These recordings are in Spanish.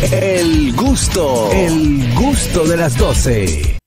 El gusto de las 12.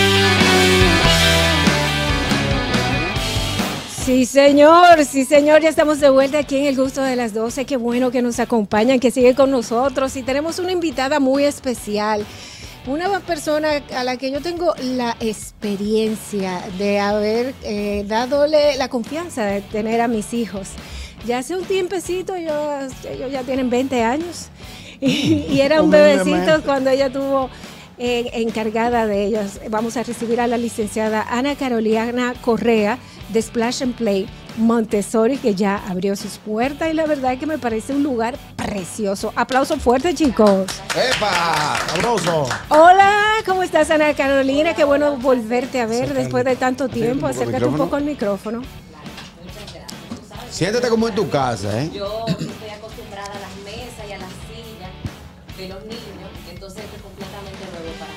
Sí, señor, ya estamos de vuelta aquí en El Gusto de las 12. Qué bueno que nos acompañan, que siguen con nosotros. Y tenemos una invitada muy especial. Una persona a la que yo tengo la experiencia de haber dadole la confianza de tener a mis hijos. Ya hace un tiempecito, ellos ya tienen 20 años. Y era un bebecito cuando ella tuvo encargada de ellos. Vamos a recibir a la licenciada Ana Carolina Correa de Splash and Play Montessori, que ya abrió sus puertas y la verdad es que me parece un lugar precioso. Aplauso fuerte, chicos. ¡Epa! ¡Sabroso! Hola, ¿cómo estás, Ana Carolina? Qué bueno volverte a ver después de tanto tiempo. Acércate un poco al micrófono. Siéntate como en tu casa, ¿eh? Yo estoy acostumbrada a las mesas y a las sillas de los niños, entonces esto es completamente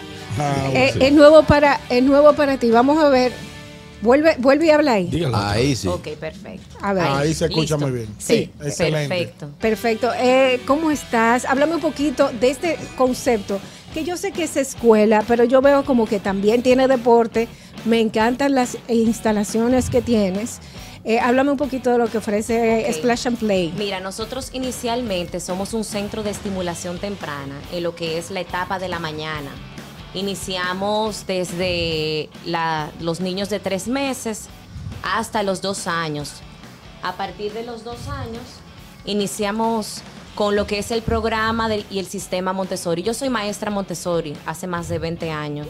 nuevo para mí. Es nuevo para ti. Vamos a ver. Vuelve y habla ahí. Dígalo. Ahí sí. Ok, perfecto. A ver. Ahí se escucha ¿Listo? muy bien. Sí, excelente. perfecto. Perfecto. ¿Cómo estás? Háblame un poquito de este concepto, que yo sé que es escuela, pero yo veo como que también tiene deporte. Me encantan las instalaciones que tienes. Háblame un poquito de lo que ofrece Splash and Play. Mira, nosotros inicialmente somos un centro de estimulación temprana en lo que es la etapa de la mañana. Iniciamos desde los niños de 3 meses hasta los 2 años. A partir de los 2 años iniciamos con lo que es el programa y el sistema Montessori. Yo soy maestra Montessori hace más de 20 años.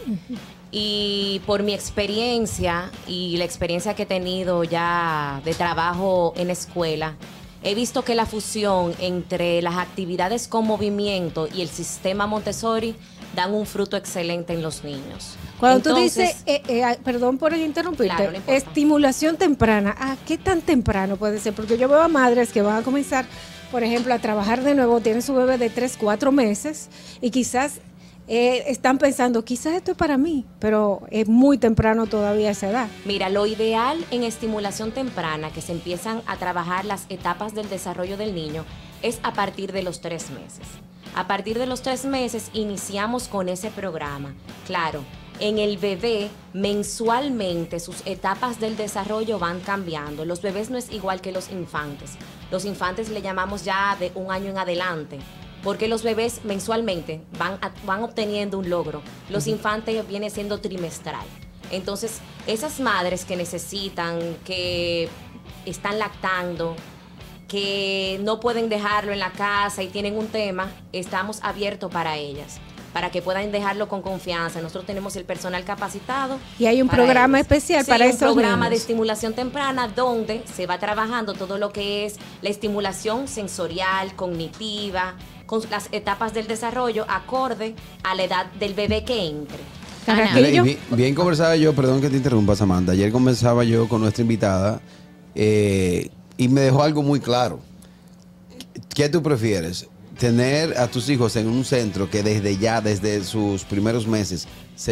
Y por mi experiencia y la experiencia que he tenido ya de trabajo en escuela, he visto que la fusión entre las actividades con movimiento y el sistema Montessori dan un fruto excelente en los niños. Cuando Entonces, tú dices, perdón por interrumpirte, Claro, no importa. estimulación temprana, ¿qué tan temprano puede ser? Porque yo veo a madres que van a comenzar, por ejemplo, a trabajar de nuevo, tienen su bebé de 3, 4 meses y quizás están pensando, quizás esto es para mí, pero es muy temprano todavía a esa edad. Mira, lo ideal en estimulación temprana, que se empiezan a trabajar las etapas del desarrollo del niño, es a partir de los 3 meses. A partir de los 3 meses iniciamos con ese programa. Claro, en el bebé mensualmente sus etapas del desarrollo van cambiando. Los bebés no es igual que los infantes. Los infantes le llamamos ya de 1 año en adelante, porque los bebés mensualmente van obteniendo un logro. Los infantes viene siendo trimestral. Entonces, esas madres que necesitan, que están lactando, que no pueden dejarlo en la casa y tienen un tema, estamos abiertos para ellas, para que puedan dejarlo con confianza. Nosotros tenemos el personal capacitado. Y hay un para programa ellos. especial Sí, para un esos programa de niños. estimulación temprana donde se va trabajando todo lo que es la estimulación sensorial, cognitiva, con las etapas del desarrollo acorde a la edad del bebé que entre. Carajillo. Bien conversaba yo, perdón que te interrumpas, Amanda. Ayer conversaba yo con nuestra invitada y me dejó algo muy claro. ¿Qué tú prefieres? Tener a tus hijos en un centro que desde sus primeros meses, se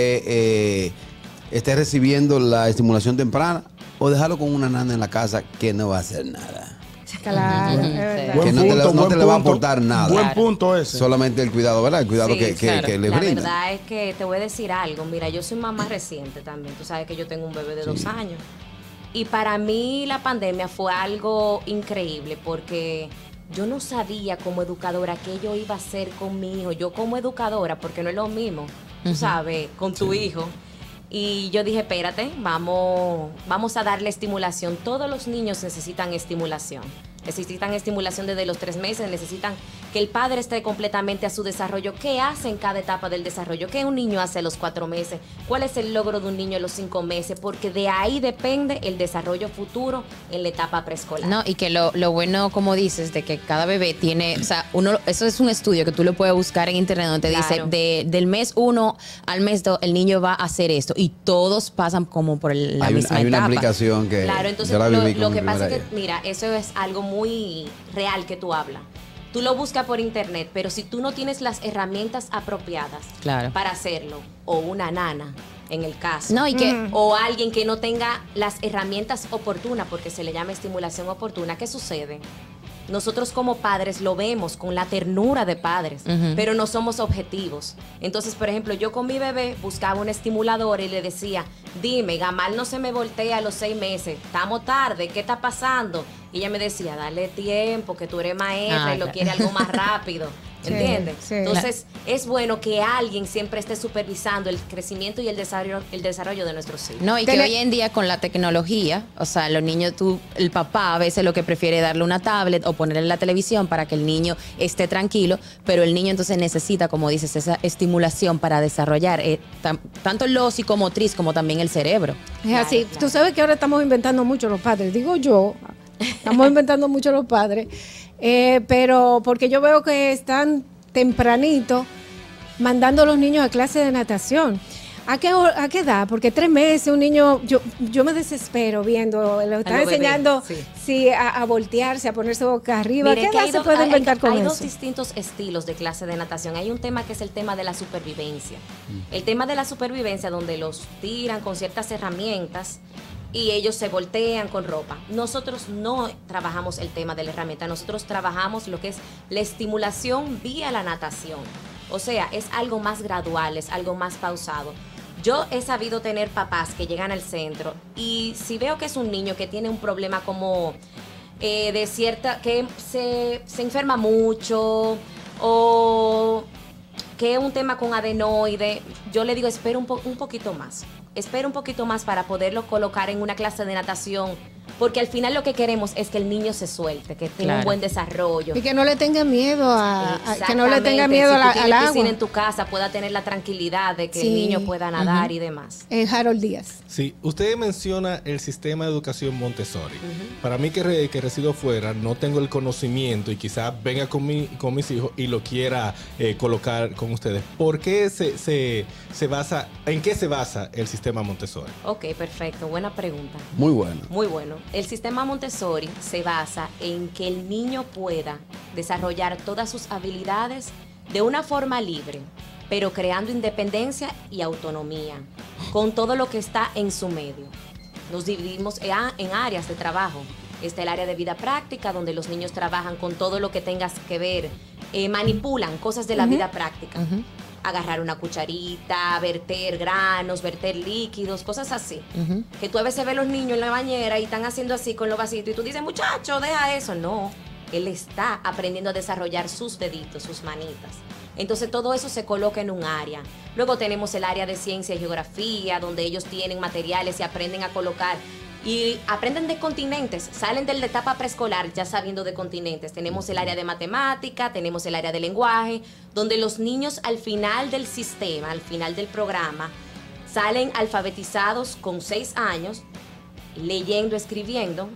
esté recibiendo la estimulación temprana, o dejarlo con una nana en la casa que no va a hacer nada. Claro, es verdad. Que no te le va a aportar nada. Buen punto ese. Solamente el cuidado, ¿verdad? El cuidado Sí, que claro. le La brinda. verdad es que te voy a decir algo. Mira, yo soy mamá reciente también. Tú sabes que yo tengo un bebé de 2 años. Y para mí la pandemia fue algo increíble porque yo no sabía como educadora qué yo iba a hacer con mi hijo. Yo como educadora, porque no es lo mismo, tú sabes, con tu hijo. Y yo dije, espérate, vamos a darle estimulación. Todos los niños necesitan estimulación. Necesitan estimulación desde los 3 meses, necesitan que el padre esté completamente a su desarrollo. ¿Qué hace en cada etapa del desarrollo? ¿Qué un niño hace a los 4 meses? ¿Cuál es el logro de un niño a los 5 meses? Porque de ahí depende el desarrollo futuro en la etapa preescolar. No, y que lo bueno, como dices, de que cada bebé tiene, o sea, eso es un estudio que tú lo puedes buscar en internet donde te Claro. dice del mes 1 al mes 2 el niño va a hacer esto y todos pasan como por la misma Hay una etapa. aplicación que Claro, entonces yo la viví con lo mi que pasa primera es que, hija. mira, eso es algo muy real que tú hablas. Tú lo buscas por internet, pero si tú no tienes las herramientas apropiadas Claro. para hacerlo, o una nana, en el caso, No, y que o alguien que no tenga las herramientas oportunas, porque se le llama estimulación oportuna, ¿qué sucede? nosotros como padres lo vemos con la ternura de padres, pero no somos objetivos. Entonces, por ejemplo, yo con mi bebé buscaba un estimulador y le decía, dime, Gamal no se me voltea a los 6 meses, estamos tarde, ¿qué está pasando? Y ella me decía, dale tiempo, que tú eres maestra y lo quiere algo más rápido. ¿Entiendes? Sí. Entonces, es bueno que alguien siempre esté supervisando el crecimiento y el desarrollo de nuestros hijos. No, y que hoy en día con la tecnología, o sea, los niños, el papá a veces lo que prefiere es darle una tablet o ponerle la televisión para que el niño esté tranquilo, pero el niño entonces necesita, como dices, esa estimulación para desarrollar tanto el lo psicomotriz como también el cerebro. Es así. Claro. Tú sabes que ahora estamos inventando mucho los padres. Digo yo, estamos inventando mucho los padres. Pero porque yo veo que están tempranito mandando a los niños a clase de natación. ¿A qué edad? Porque 3 meses un niño, yo me desespero viendo, lo están enseñando a voltearse, a ponerse boca arriba. Mire, ¿Qué edad se puede inventar con hay eso? dos distintos estilos de clase de natación. Hay un tema que es el tema de la supervivencia. El tema de la supervivencia donde los tiran con ciertas herramientas y ellos se voltean con ropa. Nosotros no trabajamos el tema de la herramienta, nosotros trabajamos lo que es la estimulación vía la natación. O sea, es algo más gradual, es algo más pausado. Yo he sabido tener papás que llegan al centro y si veo que es un niño que tiene un problema como de cierta, que se enferma mucho o que es un tema con adenoide, yo le digo, espera un poquito más. Espera un poquito más para poderlo colocar en una clase de natación, porque al final lo que queremos es que el niño se suelte, que tenga un buen desarrollo. Y que no le tenga miedo que no le tenga Exactamente. miedo Si tú al tienes agua. piscina en tu casa, pueda tener la tranquilidad de que el niño pueda nadar y demás. Harold Díaz. Sí, usted menciona el sistema de educación Montessori. Para mí que resido fuera, no tengo el conocimiento y quizás venga con mis hijos y lo quiera colocar con ustedes. ¿Por qué se basa, en qué se basa el sistema Montessori? Ok, perfecto. Buena pregunta. Muy bueno. Muy bueno. El sistema Montessori se basa en que el niño pueda desarrollar todas sus habilidades de una forma libre, pero creando independencia y autonomía, con todo lo que está en su medio. Nos dividimos en áreas de trabajo. Está el área de vida práctica, donde los niños trabajan con todo lo que tengas que ver, manipulan cosas de la vida práctica. Agarrar una cucharita, verter granos, verter líquidos, cosas así. Que tú a veces ves los niños en la bañera y están haciendo así con los vasitos y tú dices, muchacho, deja eso. No, él está aprendiendo a desarrollar sus deditos, sus manitas. Entonces todo eso se coloca en un área. Luego tenemos el área de ciencia y geografía, donde ellos tienen materiales y aprenden a colocar. Y aprenden de continentes, salen de la etapa preescolar ya sabiendo de continentes. Tenemos el área de matemática, tenemos el área de lenguaje, donde los niños al final del sistema, al final del programa, salen alfabetizados con 6 años, leyendo, escribiendo,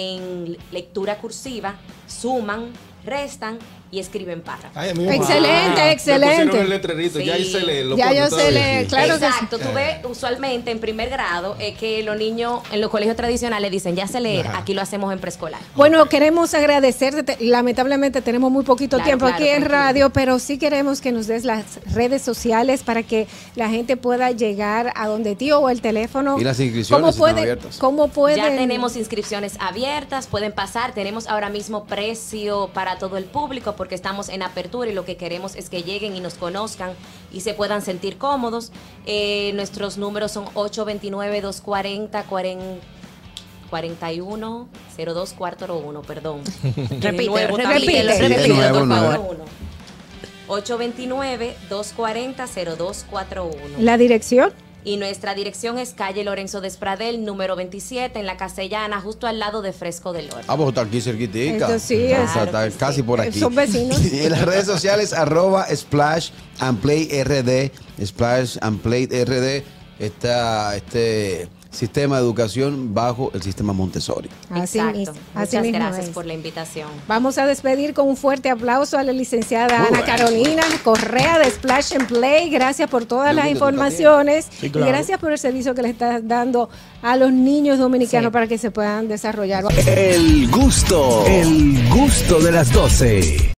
en lectura cursiva, suman, restan y escriben párrafos. Ay, a mí Excelente, excelente. Me pusieron el letrerito, Sí. ya hice leerlo. Ya yo sé leer, claro que sí. Exacto, tú ves usualmente en primer grado que los niños en los colegios tradicionales dicen ya sé leer, Ajá. aquí lo hacemos en preescolar. Bueno, queremos agradecerte. Lamentablemente tenemos muy poquito Claro, tiempo claro, aquí en tranquilo. radio, pero sí queremos que nos des las redes sociales para que la gente pueda llegar a donde ti o el teléfono. Y las inscripciones están abiertas. ¿Cómo pueden? Ya tenemos inscripciones abiertas, pueden pasar, tenemos ahora mismo precio para todo el público porque estamos en apertura y lo que queremos es que lleguen y nos conozcan y se puedan sentir cómodos. Nuestros números son 829-240-410241, perdón. Repítelo, repítelo, Sí, de nuevo, ¿no? 829-240-0241. La dirección. Y nuestra dirección es calle Lorenzo Despradel, número 27, en la Castellana, justo al lado de Fresco del Horno. Ah, pues está aquí cerquitica. Esto sí, O sea, claro está que sí. casi por aquí. Son vecinos. Y en las redes sociales, @Splash and Play RD, Splash and Play RD, está este sistema de educación bajo el sistema Montessori. Así Exacto. mismo, así Muchas mismo gracias es. por la invitación. Vamos a despedir con un fuerte aplauso a la licenciada Muy Ana bueno. Carolina Correa de Splash and Play. Gracias por todas Yo las creo que tú informaciones Sí, claro. y gracias por el servicio que le estás dando a los niños dominicanos Sí. para que se puedan desarrollar. El gusto de las 12.